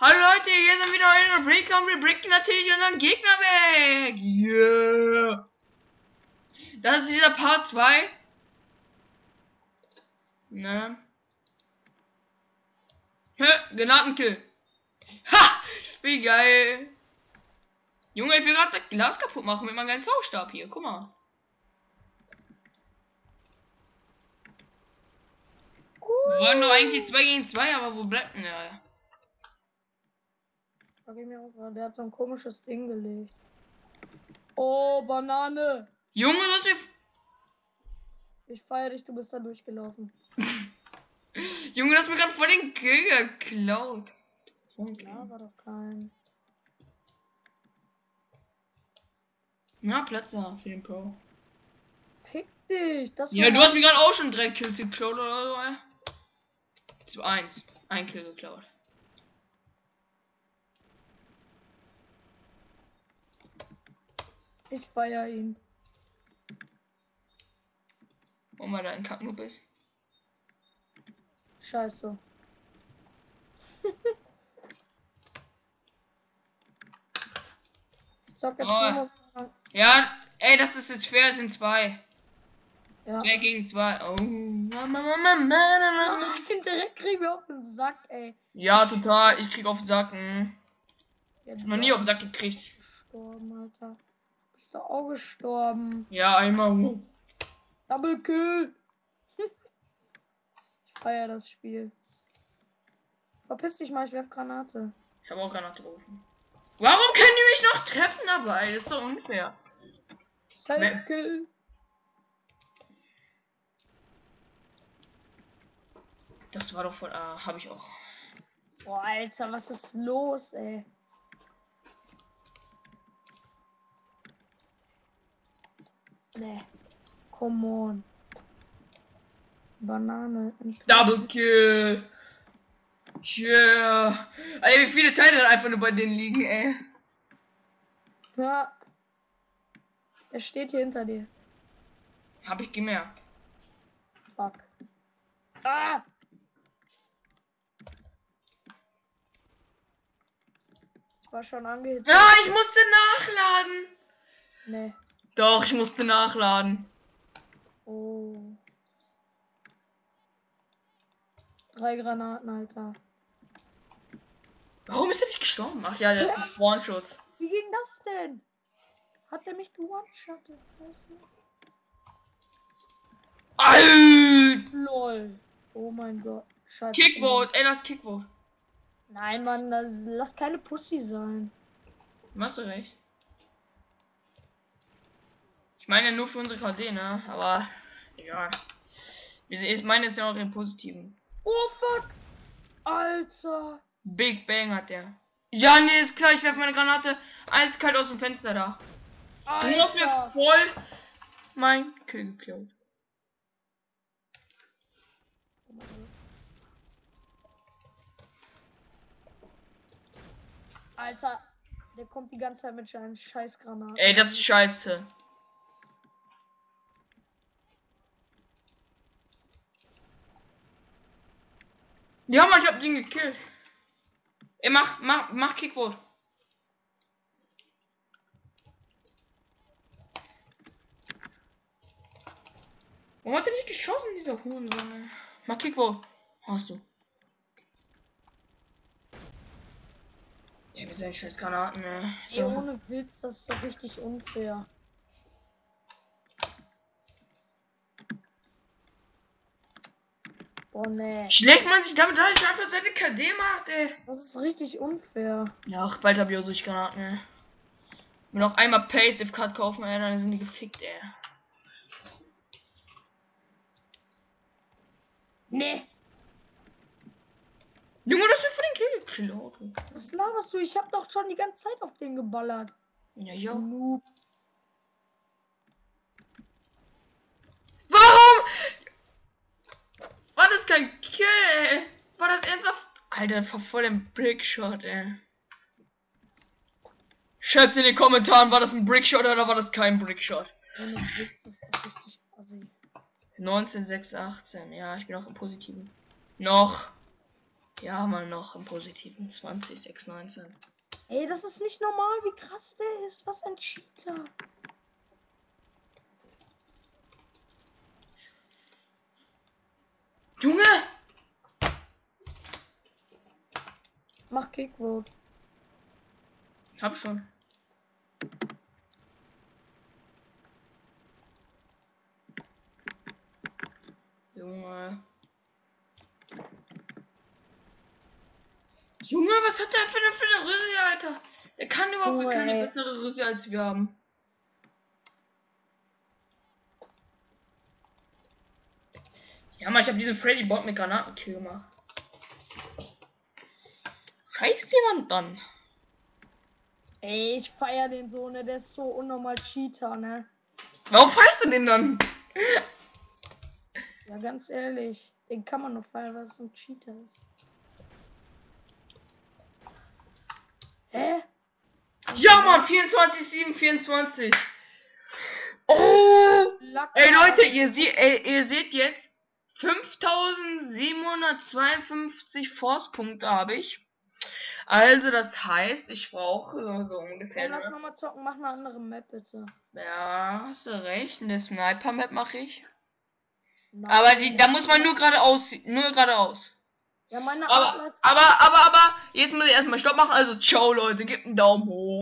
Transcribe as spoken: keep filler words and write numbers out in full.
Hallo Leute, hier sind wieder eure Breaker und wir breaken natürlich unseren Gegner weg. Yeah. Das ist dieser Part zwei. Ne? Hä? Granatenkill. Ha! Wie geil. Junge, ich will gerade das Glas kaputt machen mit meinem geilen Zauberstab hier. Guck mal. Wir wollen doch eigentlich zwei gegen zwei, aber wo bleibt denn der? Der hat so ein komisches Ding gelegt. Oh, Banane. Junge, du hast mir... Ich feier dich, du bist da durchgelaufen. Junge, du hast mir gerade voll den Kill geklaut. Okay. Ja, war doch kein. Na, Platz da für den Pro. Fick dich. Das Ja, du hast mir gerade auch schon drei Kills geklaut oder so, ey. Zu eins. Ein Kill geklaut. Ich feier ihn. Wo mal da ein Kacknoob ist. Scheiße. Ich zock jetzt Oh. nur Ja, ey, das ist jetzt schwer, es sind zwei. ja. Zwei gegen zwei. Oh. Nein, direkt kriegen wir auf den Sack, ey. Ja, total. Ich krieg auf den Sack. Hm. Jetzt Noch nie auf den Sack gekriegt. gestorben, Alter. Bist du auch gestorben? Ja, einmal. Double Kill. Ich feier das Spiel. Verpiss dich mal, ich werf Granate. Ich habe auch Granate gerufen. Warum können die mich noch treffen dabei? Das ist so unfair. Self Kill. Das war doch voll. Ah, habe ich auch. Boah, Alter, was ist los, ey? Nee. Come on. Banane. Double Kill. Yeah. Alter, wie viele Teile einfach nur bei denen liegen, ey. Ja. Er steht hier hinter dir. Hab ich gemerkt. Fuck. Ah! Ich war schon angehitzt. Ah, ich musste nachladen. Nee. Doch, ich musste nachladen. Oh. Drei Granaten, Alter. Warum ist er nicht gestorben? Ach ja, der hat einen Spawnschutz. Wie ging das denn? Hat der mich gewone-shottet? Weißt du? Alter! Lol. Oh mein Gott. Scheiße. Kickvote, ey, das Kickvote. Nein, Mann, das, lass keine Pussy sein. Hast du recht. Ich meine ja nur für unsere K D, ne? Aber egal. Ich meine ist ja auch im Positiven. Oh fuck! Alter! Big Bang hat der. Ja, nee, ist klar, ich werfe meine Granate eiskalt aus dem Fenster da. Alter. Du hast mir voll mein Kill geklaut. Alter, der kommt die ganze Zeit mit seinen Scheißgranaten. Ey, das ist scheiße. Ja, Mann, ich hab den gekillt. Ey, mach, mach, mach Kickvote. Warum hat er nicht geschossen, dieser Hurensohn? Mach Kickvote. Hast du. Ja, mit seinen scheiß Granaten, ne? Ey, ohne Witz, das ist doch richtig unfair. Oh ne. Schlägt man sich damit, dass ich einfach seine K D macht, ey. Das ist richtig unfair. Ja, ach, bald hab ich auch solche Granaten, ey. Wenn noch einmal Passive Cut kaufen, ey, dann sind die gefickt, ey. Ne. Junge, das wird von den Kill geklaut. Was laberst du? Ich hab doch schon die ganze Zeit auf den geballert. Ja, ja. Noob. Warum? War das kein Kill, ey? War das ernsthaft? Alter, das war voll ein Brickshot, ey. Schreibt's in den Kommentaren, war das ein Brickshot oder war das kein Brickshot? Ohne Witz, das ist doch richtig assi. neunzehn, sechs, achtzehn. Ja, ich bin auch im Positiven. Noch. Ja, mal noch im positiven zwanzig, sechs, neunzehn. Ey, das ist nicht normal, wie krass der ist. Was ein Cheater. Junge! Mach Kickvote. Hab schon. Junge. Junge, was hat der für eine, für eine Rüssel, Alter? Der kann überhaupt Junge, keine ey. bessere Rüssel als wir haben. Ja, Mann, ich habe diesen Freddy Bot mit Granatenkill gemacht. Scheißt jemand dann? Ey, ich feier den so, ne? Der ist so unnormal Cheater, ne? Warum feierst du den dann? Ja, ganz ehrlich. Den kann man nur feiern, weil es so ein Cheater ist. Hä? Ja, Mann, vierundzwanzig, sieben, vierundzwanzig. Oh! Lack- Ey, Leute, ihr, sie ey, ihr seht jetzt, fünftausendsiebenhundertzweiundfünfzig Force-Punkte habe ich. Also, das heißt, ich brauche so, so ungefähr. Komm, lass Ne? noch mal zocken. Mach eine andere Map, bitte. Ja, hast du recht. Eine Sniper-Map mache ich. Nein. Aber die, da muss man nur geradeaus, nur geradeaus. Ja, meine Aber, Atlas- aber, aber, aber, jetzt muss ich erstmal Stopp machen. Also, ciao, Leute, gebt einen Daumen hoch.